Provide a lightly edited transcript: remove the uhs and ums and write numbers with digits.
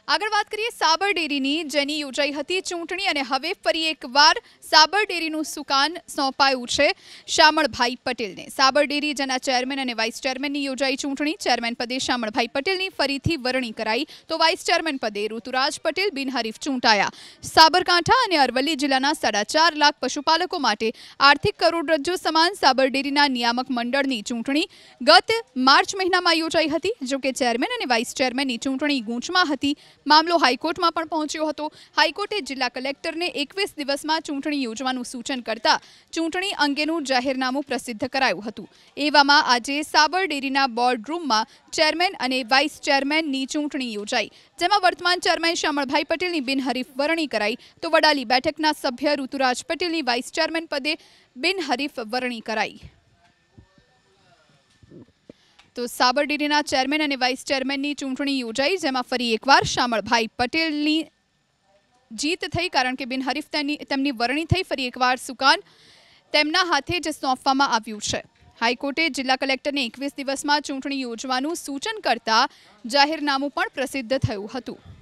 આગળ વાત કરીએ સાબર ડેરીની, જેની યોજાઈ હતી ચૂંટણી અને હવે ફરી એકવાર સાબર ડેરીનું સુકાન સોંપાયું છે શામળભાઈ પટેલને. સાબર ડેરી જેના ચેરમેન અને વાઇસ ચેરમેનની યોજાઈ ચૂંટણી. ચેરમેન પદે શામળભાઈ પટેલની ફરીથી વરણી કરાઈ તો વાઇસ ચેરમેન પદે ઋતુરાજ પટેલ બિનહરીફ ચૂંટાયા. સાબરકાંઠા અને અરવલ્લી જિલ્લાના 4.5 લાખ પશુપાલકો માટે આર્થિક કરોડરજ્જુ સમાન સાબર ડેરીના નિયામક મંડળની ચૂંટણી ગત માર્ચ મહિનામાં યોજાઈ હતી. જોકે ચેરમેન અને વાઇસ ચેરમેનની ચૂંટણી ગૂંચમાં હતી. મામલો હાઈકોર્ટમાં પણ પહોંચ્યો હતો. હાઈકોર્ટે જિલ્લા કલેક્ટરને 21 દિવસમાં ચૂંટણી યોજવાનું સૂચન કરતા ચૂંટણી અંગેનું જાહેરનામું પ્રસિદ્ધ કરાયું હતું. એવામાં આજે સાબર ડેરીના બોર્ડરૂમમાં ચેરમેન અને વાઇસ ચેરમેનની ચૂંટણી યોજાઈ, જેમાં વર્તમાન ચેરમેન શામળભાઈ પટેલની બિનહરીફ વરણી કરાઈ તો વડાલી બેઠકના સભ્ય ઋતુરાજ પટેલની વાઇસ ચેરમેન પદે બિનહરીફ વરણી કરાઈ. તો સાબર ડેરીના ચેરમેન અને વાઇસ ચેરમેનની ચૂંટણી યોજાઈ, જેમાં ફરી એકવાર શામળભાઈ પટેલની જીત થઈ, કારણ કે બિનહરીફ તેમની વરણી થઈ. ફરી એકવાર સુકાન તેમના હાથે જ સોંપવામાં આવ્યું છે. હાઈકોર્ટે જિલ્લા કલેક્ટરને 21 દિવસમાં ચૂંટણી યોજવાનું સૂચન કરતા જાહેરનામું પણ પ્રસિદ્ધ થયું હતું.